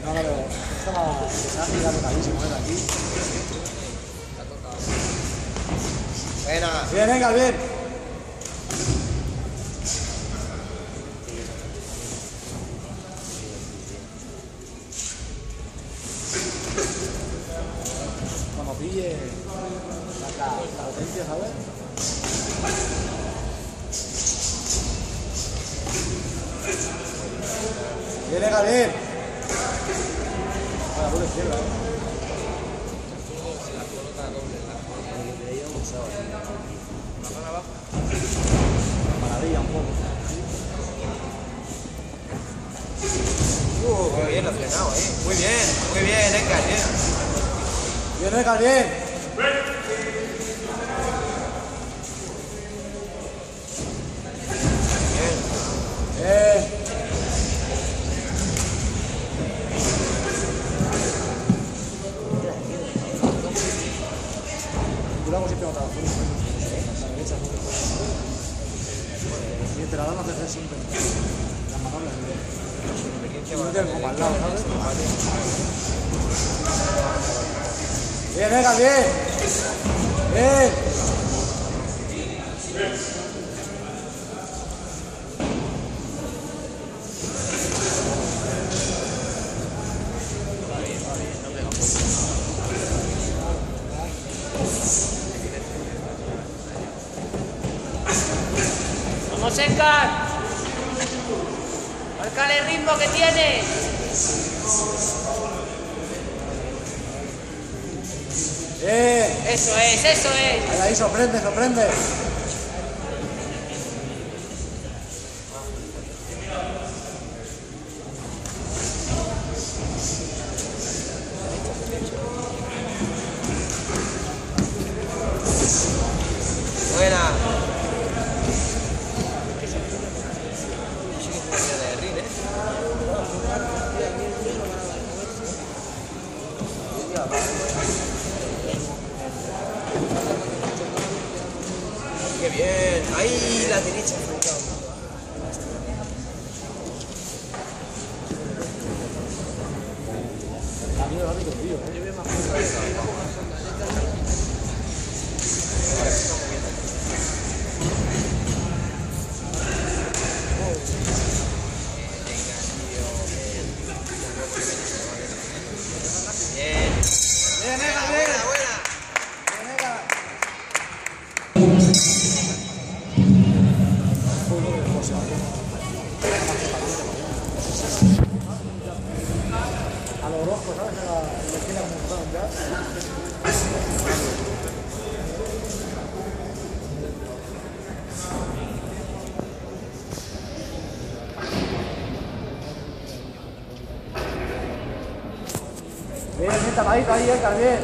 No, no, pero estaba tocadísimo, ¿eh? Aquí. Está tocado. Buena. Bien, venga, bien. Cuando pille la potencia, ¿sabes? Bien, venga, bien. A la pura izquierda, ¿eh? Maravilla un poco. Qué bien lo ha frenado, Muy bien, Edgar, bien. Bien, Edgar, bien. Curamos siempre otra vez. La derecha. Y te la dan a hacer siempre. Las manolas. Y no te como al lado, ¿sabes? Bien, venga, bien. Bien. ¡Vamos, Edgar! ¡Márcale el ritmo que tiene! Eso es, eso es. Ahí, sorprende, sorprende. Buena. Qué bien. Ahí la derecha. A mí me va a tío, ¿eh? Bien, venga, bien. A los rojos, ¿sabes? Le tiran un montón ya. Bien, bien tapadito ahí, Edgar, bien.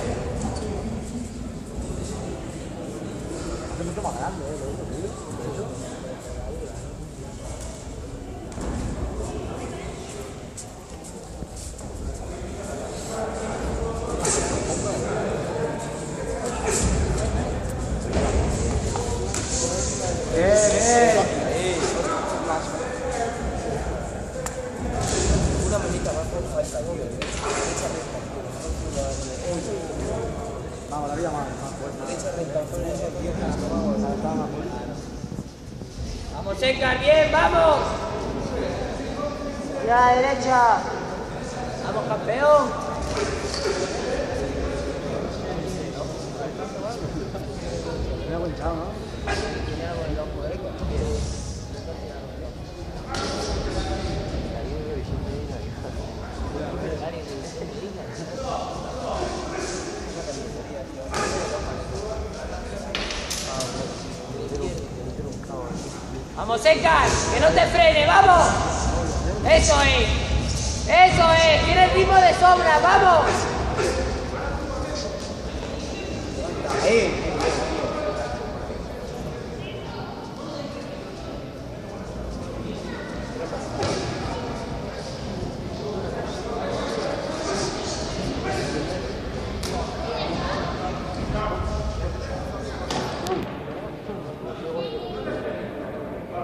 Es mucho más grande, lo digo, tío. Una manita más por esta doble. Vamos, la vida más fuerte. Derecha recta, derecha izquierda. ¡Vamos, Edgar! ¡Bien, vamos! ¡Ya, derecha! ¡Vamos, campeón! Me ha hinchado, ¿no? ¡Vamos, Edgar! ¡Que no te frene! ¡Vamos! ¡Eso es! ¡Eso es! ¡Tiene el ritmo de sobra! ¡Vamos!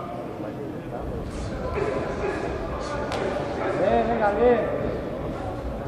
Bien, venga, bien.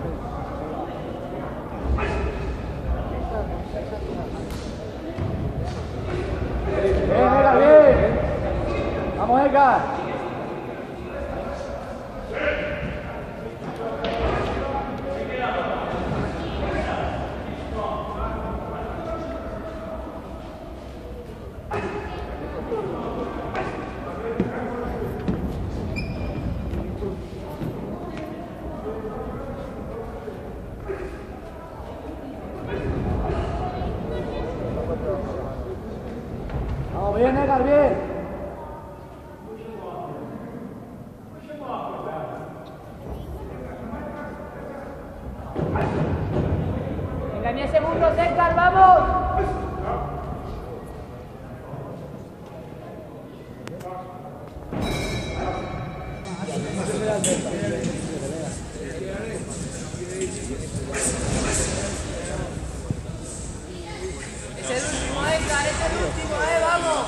Edgar, bien. Venga, 10 segundos, Edgar, vamos. Es el último, Edgar, es el último, vamos.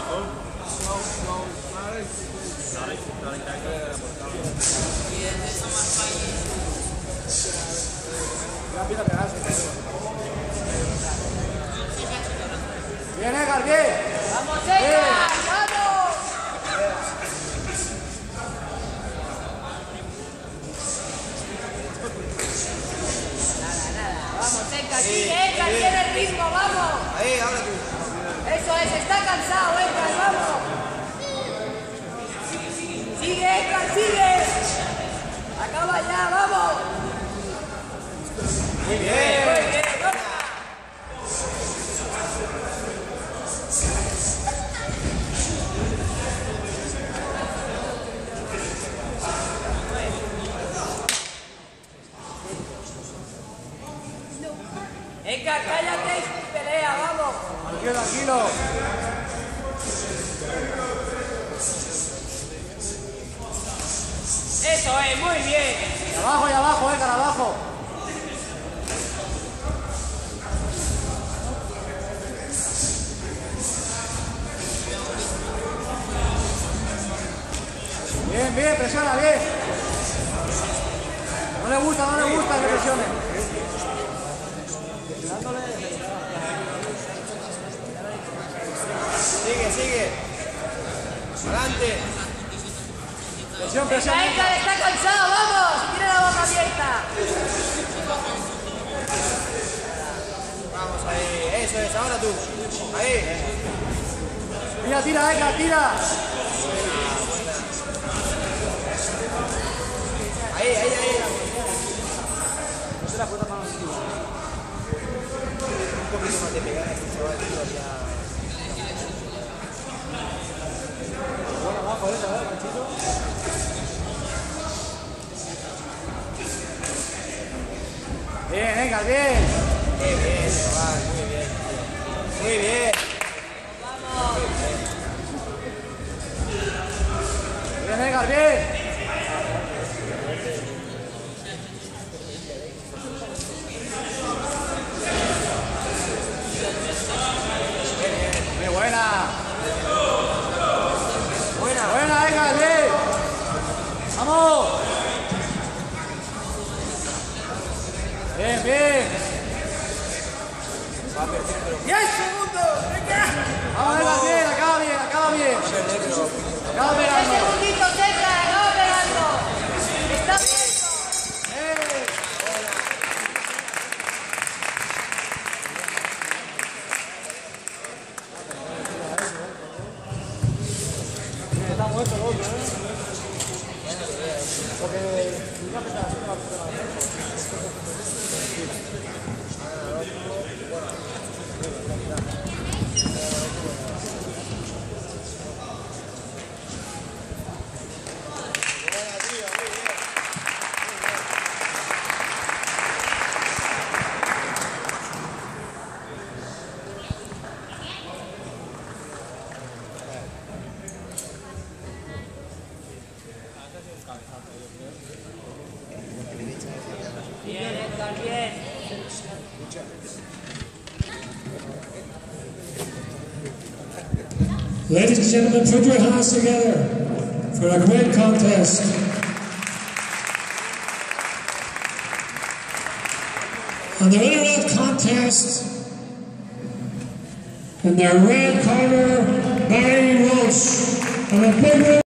Bien, Edgar, bien. Vamos, Edgar, vamos. Nada. Vamos, Edgar, sigue, Edgar, tiene el ritmo, vamos. Ahí, ahora tú. Eso es, está cansado, Edgar, vamos. Sigue, Edgar, sigue. Acaba ya, vamos. Muy bien. Muy bien, vamos. Edgar, cállate y pelea, vamos. Tranquilo, tranquilo. Eso es, muy bien. Y abajo, Edgar, abajo. Bien, bien, presiona, bien. No le gusta que presione. Sigue. Adelante. Presión. Edgar está cansado, vamos. Tiene la boca abierta. Vamos ahí. Eso es, ahora tú. Ahí. Tira, Edgar, tira. Ahí. No se la puta mano encima. Un poquito más de pegar aquí, chaval, ya. Bueno, abajo, machito. Bien, Edgar, bien. Bien, chaval, muy bien. Vamos. Bien, Edgar, bien. Muy buena. Buena, Edgar, bien. Vamos. Bien. 10 segundos, venga. Vamos, Edgar, bien, acaba bien. Acaba 10 pegando. segunditos, Edgar, acaba pegando. Está bien. Está muerto el otro, Porque Bien, Edgar, bien. Ladies and gentlemen, put your hands together for a great contest. And the winner of the contest, in their red corner, Barry Walsh. And a big